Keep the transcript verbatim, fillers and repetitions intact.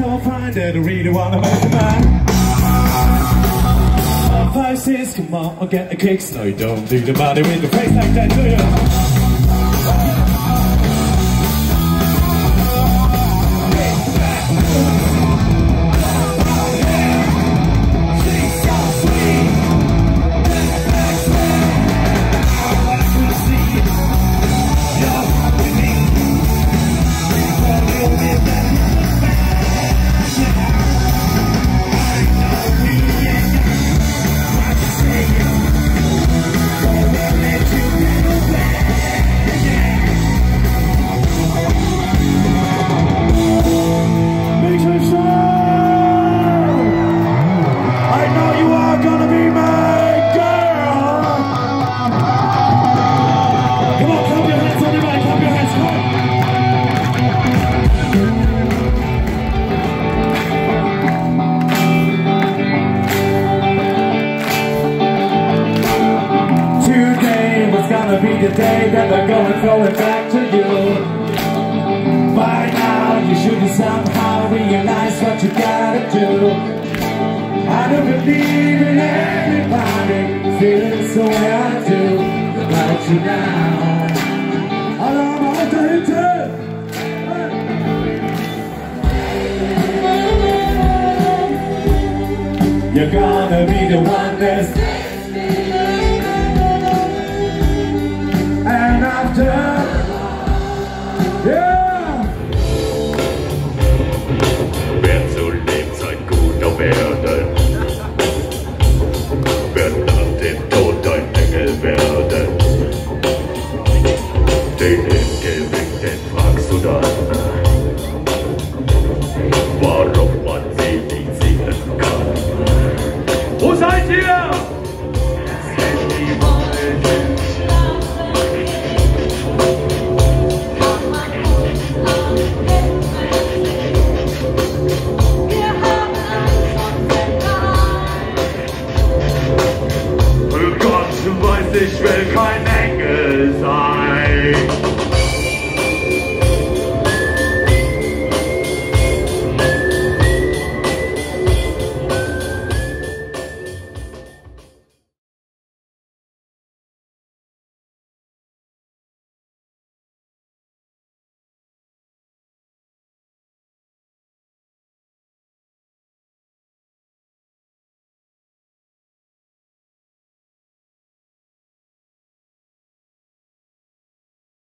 so fine that I really wanna make you mine. Five, six, come on, I'll get the kicks. No, you don't do the body with the face like that, do you? Be the day that they're going throwing back to you. By now you should somehow realize what you gotta do. I don't believe in anybody feeling the way I do about you now. I'm outdated. You're gonna be the one that's